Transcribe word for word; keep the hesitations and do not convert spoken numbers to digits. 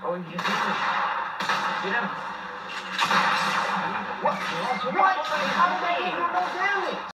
Oh, you just get him. What? What? How did I do no damage?